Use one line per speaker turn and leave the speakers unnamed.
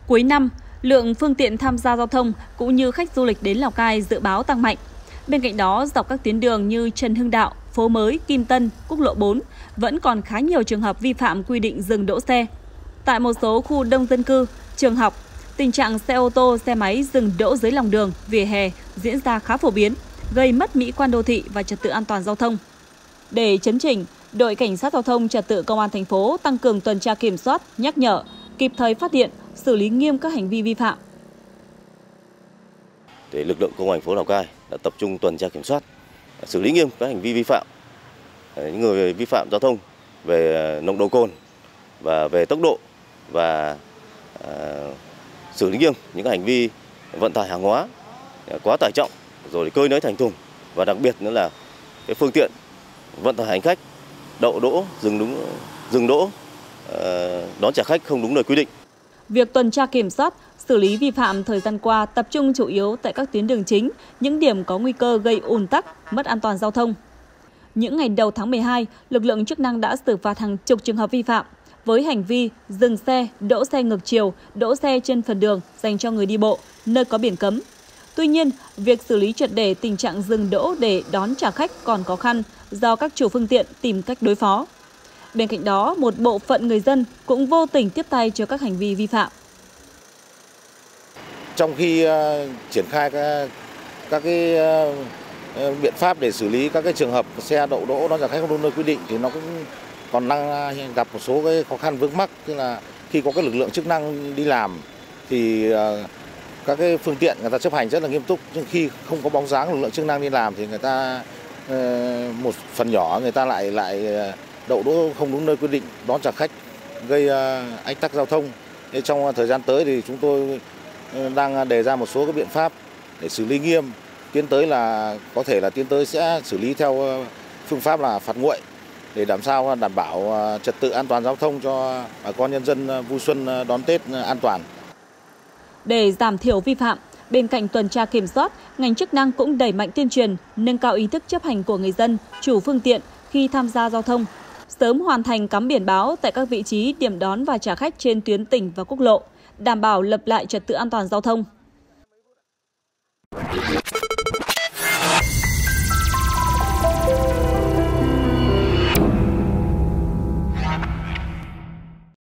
Cuối năm, lượng phương tiện tham gia giao thông cũng như khách du lịch đến Lào Cai dự báo tăng mạnh. Bên cạnh đó, dọc các tuyến đường như Trần Hưng Đạo, Phố Mới, Kim Tân, Quốc lộ 4 vẫn còn khá nhiều trường hợp vi phạm quy định dừng đỗ xe. Tại một số khu đông dân cư, trường học, tình trạng xe ô tô, xe máy dừng đỗ dưới lòng đường, vỉa hè diễn ra khá phổ biến, gây mất mỹ quan đô thị và trật tự an toàn giao thông. Để chấn chỉnh, đội cảnh sát giao thông trật tự công an thành phố tăng cường tuần tra kiểm soát, nhắc nhở, kịp thời phát hiện, xử lý nghiêm các hành vi vi phạm.
Để lực lượng công an thành phố Lào Cai đã tập trung tuần tra kiểm soát, xử lý nghiêm các hành vi vi phạm. Những người vi phạm giao thông về nồng độ cồn và về tốc độ, và xử lý nghiêm những hành vi vận tải hàng hóa quá tải trọng rồi cơi nới thành thùng, và đặc biệt nữa là cái phương tiện vận tải hành khách đậu đỗ dừng đỗ đón trả khách không đúng nơi quy định.
Việc tuần tra kiểm soát, xử lý vi phạm thời gian qua tập trung chủ yếu tại các tuyến đường chính, những điểm có nguy cơ gây ùn tắc, mất an toàn giao thông. Những ngày đầu tháng 12, lực lượng chức năng đã xử phạt hàng chục trường hợp vi phạm với hành vi dừng xe, đỗ xe ngược chiều, đỗ xe trên phần đường dành cho người đi bộ, nơi có biển cấm. Tuy nhiên, việc xử lý triệt để tình trạng dừng đỗ để đón trả khách còn khó khăn do các chủ phương tiện tìm cách đối phó. Bên cạnh đó, một bộ phận người dân cũng vô tình tiếp tay cho các hành vi vi phạm.
Trong khi triển khai các biện pháp để xử lý các trường hợp xe đậu đỗ đón trả khách không đúng nơi quy định, thì nó cũng còn đang gặp một số khó khăn vướng mắc. Tức là khi có lực lượng chức năng đi làm thì các phương tiện người ta chấp hành rất là nghiêm túc, nhưng khi không có bóng dáng lực lượng chức năng đi làm thì người ta một phần nhỏ người ta lại đậu đỗ không đúng nơi quy định, đón trả khách, gây ách tắc giao thông. Trong thời gian tới thì chúng tôi đang đề ra một số biện pháp để xử lý nghiêm. Tiến tới sẽ xử lý theo phương pháp là phạt nguội, để làm sao đảm bảo trật tự an toàn giao thông cho bà con nhân dân vui xuân đón Tết an toàn.
Để giảm thiểu vi phạm, bên cạnh tuần tra kiểm soát, ngành chức năng cũng đẩy mạnh tuyên truyền, nâng cao ý thức chấp hành của người dân, chủ phương tiện khi tham gia giao thông. Sớm hoàn thành cắm biển báo tại các vị trí điểm đón và trả khách trên tuyến tỉnh và quốc lộ, đảm bảo lập lại trật tự an toàn giao thông.